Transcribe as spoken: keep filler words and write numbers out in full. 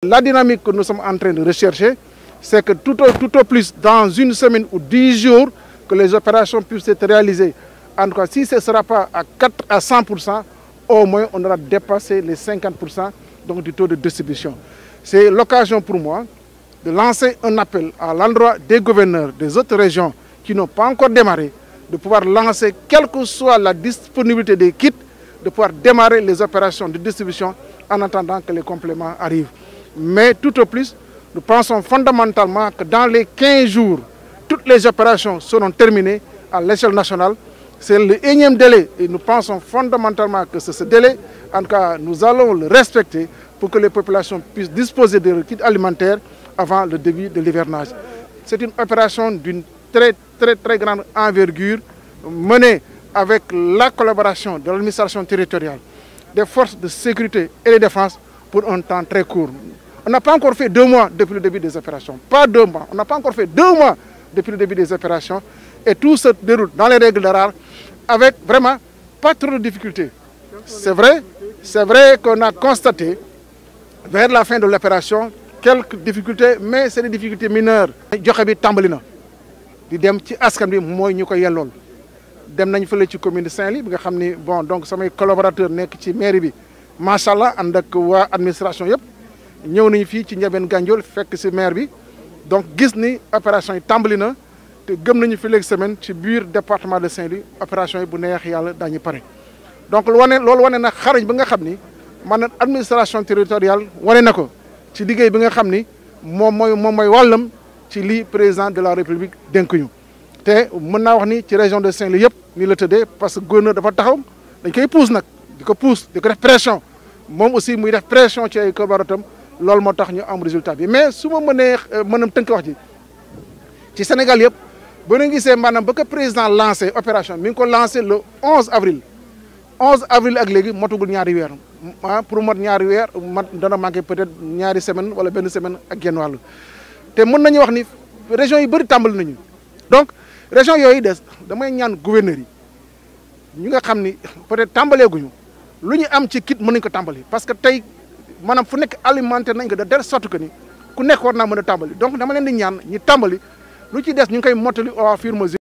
La dynamique que nous sommes en train de rechercher, c'est que tout au, tout au plus dans une semaine ou dix jours, que les opérations puissent être réalisées. En tout cas, si ce ne sera pas à quatre à cent pour cent, au moins on aura dépassé les cinquante pour cent donc, du taux de distribution. C'est l'occasion pour moi de lancer un appel à l'endroit des gouverneurs des autres régions qui n'ont pas encore démarré, de pouvoir lancer, quelle que soit la disponibilité des kits, de pouvoir démarrer les opérations de distribution en attendant que les compléments arrivent. Mais tout au plus, nous pensons fondamentalement que dans les quinze jours, toutes les opérations seront terminées à l'échelle nationale. C'est le énième délai et nous pensons fondamentalement que c'est ce délai. En tout cas, nous allons le respecter pour que les populations puissent disposer de leur kit alimentaire avant le début de l'hivernage. C'est une opération d'une très, très, très grande envergure menée avec la collaboration de l'administration territoriale, des forces de sécurité et de défense pour un temps très court. On n'a pas encore fait deux mois depuis le début des opérations. Pas deux mois. On n'a pas encore fait deux mois depuis le début des opérations. Et tout se déroule dans les règles de l'art avec vraiment pas trop de difficultés. C'est vrai, c'est vrai qu'on a constaté vers la fin de l'opération quelques difficultés, mais c'est des difficultés mineures. joxe bi tàmbali na di dem ci askan bi mooy ñu ko yellool dem nañ fële ci commune de Saint-Louis bi nga xam ni bon donc samay collaborateurs nekk ci mairie bi macha allah ànd ak waa administration yëpp ñëw nañu fii ci Ndiabène Gandiol fekk si maire bi donc gis ni opération yi tàmbali na te gëm nañu fi léegi semaine ci biir département de Saint-Louis opération yi bu neex yàlla daañu pare. donc lu wane loolu wane na xarañ bi nga xam ni maanaam administration territoriale wane na ko ci liggéey bi nga xam ni moom mooy moom mooy wàllam ci lii président de la république dénk ñu te mën naa wax ni ci région de Saint-Louis yëpp ni la tëddee parce que gouverneur dafa taxaw dañ koy pousse nag di ko pousse di ko def pression moom aussi muy def pression ci ay collaborateurs loolu moo tax ñu am résultat bi mais su ma mënee mënam tënk wax ji ci Sénégal yëpp ba nga gisee maanaam ba ko président lancé opération mi ngi ko lancé le onze avril onze avril ak léegi motugul ñaari weer ah pour mot ñaari weer mat dana manqué peut-être ñaari semaine wala benn semaine ak genn wàll te mën nañu wax ni régions yi bëri tàmbali nañu donc région yooyu des damay ñaan gouverneurs yi ñi nga xam ni peut-être tàmbaleeguñu lu ñu am ci kit mën nañu ko tàmbali parce que tey maanaam fu nekk alimentaire nañ ko de telle sorte que ni ku nekk war naa mën a tàmbali donc dama leen di ñaan ñi tàmbali lu ci des ñu ngi koy mottali au fur et à mesure